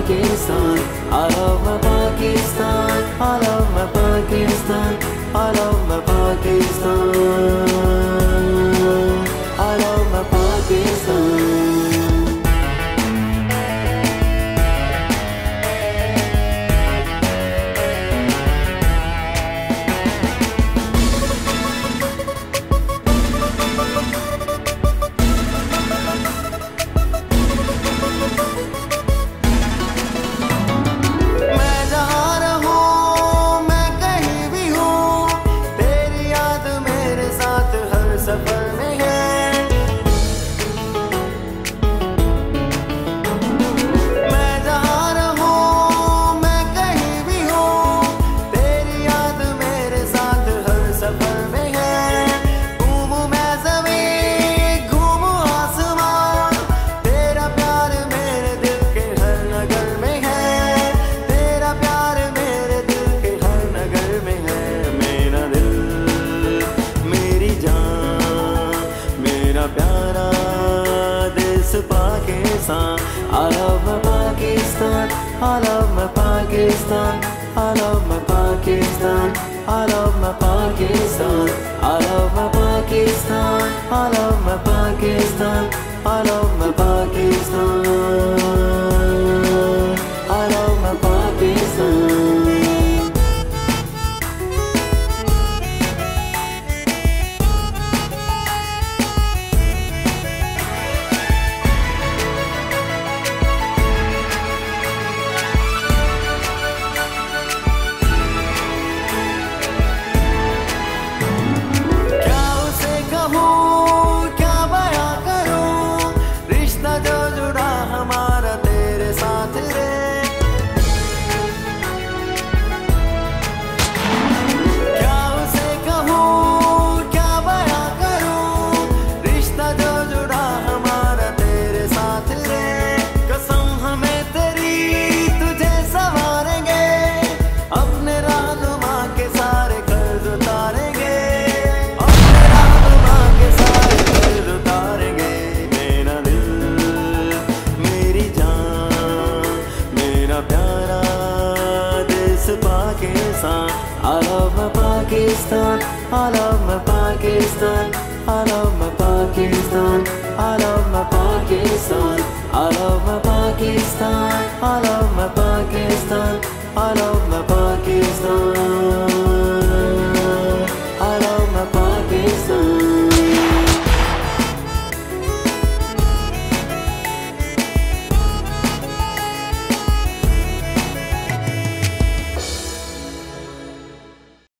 Pakistan. I love my Pakistan. I love my Pakistan. I love my Pakistan. I love my Pakistan. I love my Pakistan. I love my Pakistan. I love my Pakistan. I love my Pakistan. I love my Pakistan. I love my Pakistan. I love my Pakistan. I love my Pakistan. I love my Pakistan. I love my Pakistan. I love my Pakistan. I love my Pakistan. I love my Pakistan. I love my Pakistan.